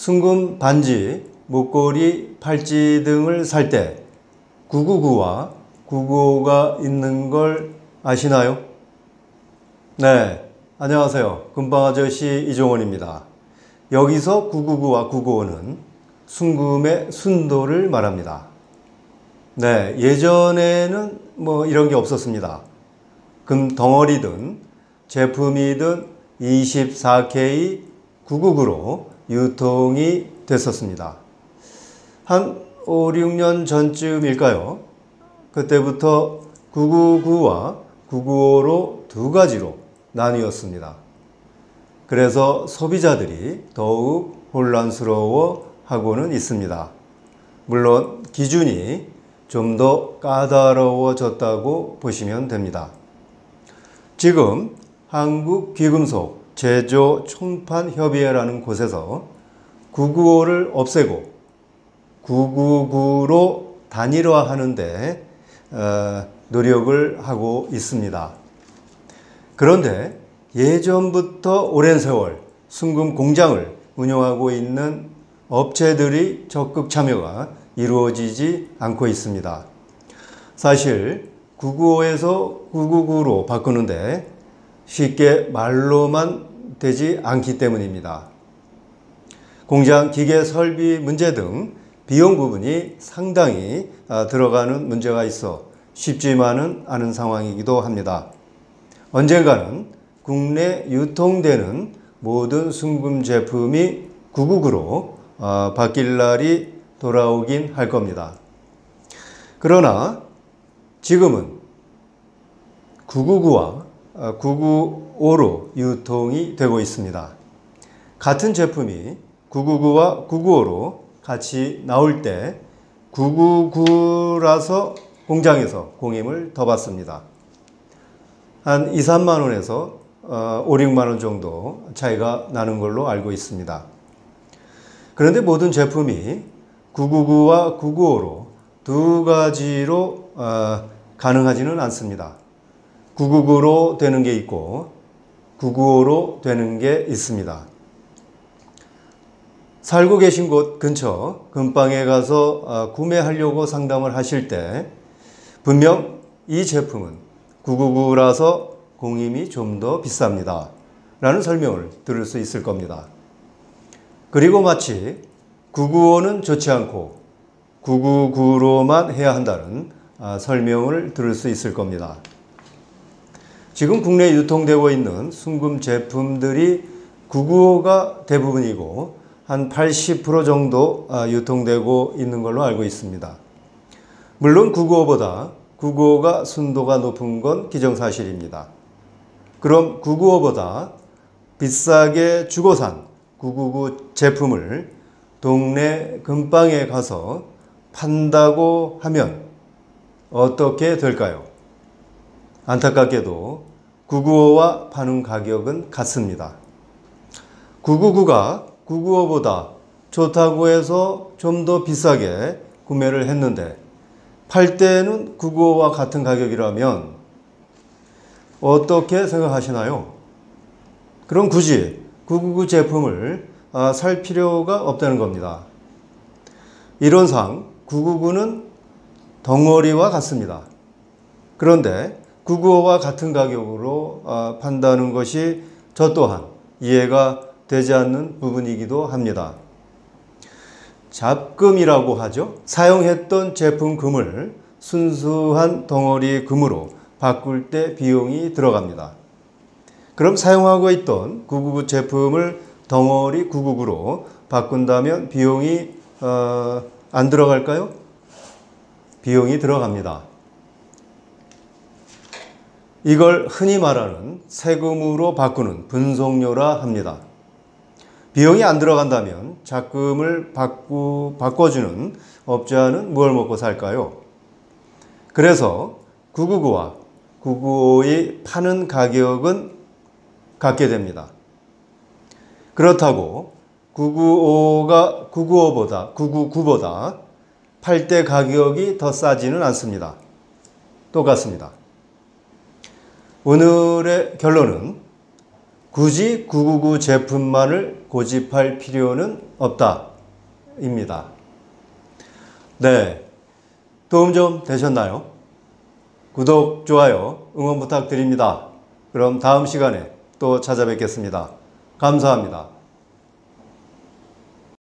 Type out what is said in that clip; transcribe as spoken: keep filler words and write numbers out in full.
순금 반지, 목걸이, 팔찌 등을 살 때 구구구와 구구오가 있는 걸 아시나요? 네, 안녕하세요. 금방아저씨 이종원입니다. 여기서 구구구와 구구오는 순금의 순도를 말합니다. 네, 예전에는 뭐 이런 게 없었습니다. 금 덩어리든 제품이든 이십사 케이 구구구로 유통이 됐었습니다. 한 오, 육 년 전쯤일까요? 그때부터 구구구와 구구오로 두 가지로 나뉘었습니다. 그래서 소비자들이 더욱 혼란스러워 하고는 있습니다. 물론 기준이 좀 더 까다로워졌다고 보시면 됩니다. 지금 한국귀금속 제조총판협의회라는 곳에서 구구오를 없애고 구구구로 단일화하는 데 노력을 하고 있습니다. 그런데 예전부터 오랜 세월 순금 공장을 운영하고 있는 업체들이 적극 참여가 이루어지지 않고 있습니다. 사실 구구오에서 구구구로 바꾸는데 쉽게 말로만 되지 않기 때문입니다. 공장 기계 설비 문제 등 비용 부분이 상당히 들어가는 문제가 있어 쉽지만은 않은 상황이기도 합니다. 언젠가는 국내 유통되는 모든 순금 제품이 구구구로 바뀔 날이 돌아오긴 할 겁니다. 그러나 지금은 구구구와 구구오로 유통이 되고 있습니다. 같은 제품이 구구구와 구구오로 같이 나올 때 구구구라서 공장에서 공임을 더 받습니다. 한 이, 삼만 원에서 오, 육만 원 정도 차이가 나는 걸로 알고 있습니다. 그런데 모든 제품이 구구구와 구구오로 두 가지로 가능하지는 않습니다. 구구구로 되는 게 있고 구구오로 되는 게 있습니다. 살고 계신 곳 근처 금방에 가서 구매하려고 상담을 하실 때 분명 이 제품은 구구구라서 공임이 좀 더 비쌉니다 라는 설명을 들을 수 있을 겁니다. 그리고 마치 구구오는 좋지 않고 구구구로만 해야 한다는 설명을 들을 수 있을 겁니다. 지금 국내에 유통되고 있는 순금 제품들이 구구오가 대부분이고 한 팔십 퍼센트 정도 유통되고 있는 걸로 알고 있습니다. 물론 구구오보다 구구오가 순도가 높은 건 기정사실입니다. 그럼 구구오보다 비싸게 주고 산 구구구 제품을 동네 금방에 가서 판다고 하면 어떻게 될까요? 안타깝게도 구구오와 파는 가격은 같습니다. 구구구가 구구오보다 좋다고 해서 좀 더 비싸게 구매를 했는데 팔 때는 구구오와 같은 가격이라면 어떻게 생각하시나요? 그럼 굳이 구구구 제품을 살 필요가 없다는 겁니다. 이론상 구구구는 덩어리와 같습니다. 그런데 구구오와 같은 가격으로 판다는 것이 저 또한 이해가 되지 않는 부분이기도 합니다. 잡금이라고 하죠. 사용했던 제품 금을 순수한 덩어리 금으로 바꿀 때 비용이 들어갑니다. 그럼 사용하고 있던 구구구 제품을 덩어리 구구구로 바꾼다면 비용이 어, 안 들어갈까요? 비용이 들어갑니다. 이걸 흔히 말하는 세금으로 바꾸는 분송료라 합니다. 비용이 안 들어간다면 잡금을 바꾸, 바꿔주는 업자는 무엇을 먹고 살까요? 그래서 구구구와 구구오의 파는 가격은 같게 됩니다. 그렇다고 구구오가 구구오보다, 구구구보다 팔 때 가격이 더 싸지는 않습니다. 똑같습니다. 오늘의 결론은 굳이 구구구 제품만을 고집할 필요는 없다 입니다. 네, 도움 좀 되셨나요? 구독, 좋아요, 응원 부탁드립니다. 그럼 다음 시간에 또 찾아뵙겠습니다. 감사합니다.